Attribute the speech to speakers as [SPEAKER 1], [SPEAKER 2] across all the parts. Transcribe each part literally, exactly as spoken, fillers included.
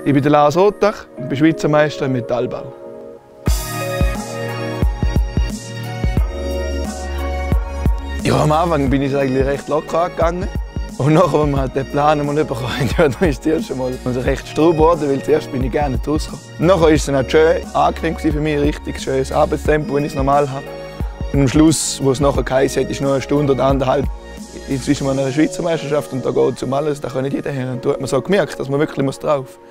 [SPEAKER 1] Ich bin der Lars Ottach und bin Schweizer Meister im Metallbau. Ja, am Anfang bin ich eigentlich recht locker angegangen. Und nachher, wenn wir halt den Plan mal bekommen haben, ja, dann ist es erst einmal recht straub geworden, weil zuerst bin ich gerne nicht rausgekommen. Nachher war es dann auch schön angenehm für mich, ein richtig schönes Arbeitstempo, wenn ich es normal habe. Und am Schluss, wo es nachher geheißen hat, ist noch eine Stunde oder anderthalb. Jetzt ist man eine Schweizer Meisterschaft und da geht es um alles, da kann nicht jeder her. Und da hat man so gemerkt, dass man wirklich drauf muss.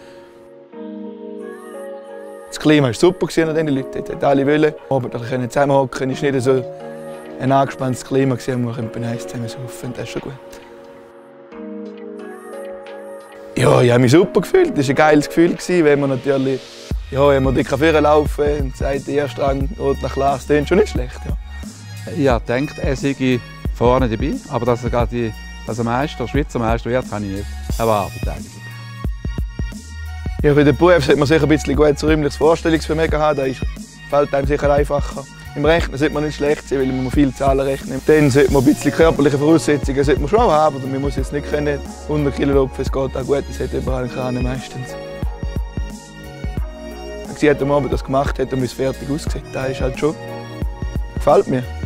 [SPEAKER 1] Das Klima war super an diesen Leuten, die alle wollen. Aber da können zusammenhocken, es war nicht so ein angespanntes Klima, wo man eins zusammen saufen. Das ist schon gut. Ja, ich habe mich super gefühlt. Das war ein geiles Gefühl, wenn man natürlich, ja, wenn man die Kaffee laufen und sagt, der erste Rang rot nach Glas, das ist schon nicht schlecht. Ja.
[SPEAKER 2] Ich denke, er sei vorne dabei, aber dass er gerade die, dass er Meister, Schweizer Meister wird, kann ich nicht erwartet eigentlich.
[SPEAKER 1] Ja, für den Beruf sollte man sich ein bisschen gutes räumliches Vorstellungsvermögen haben. Das fällt einem sicher einfacher. Im Rechnen sollte man nicht schlecht sein, weil man viele Zahlen rechnen. Dann sollte man ein bisschen körperliche Voraussetzungen sollte man schon haben, aber man muss jetzt nicht können, hundert Kilo laufen, es geht auch gut, das hat überall Kranen meistens. Sie hat am Abend das gemacht hat und es fertig ausgesehen. Das ist halt schon, gefällt mir.